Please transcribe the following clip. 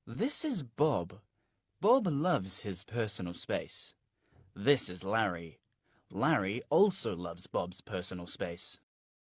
This is Bob. Bob loves his personal space. This is Larry. Larry also loves Bob's personal space.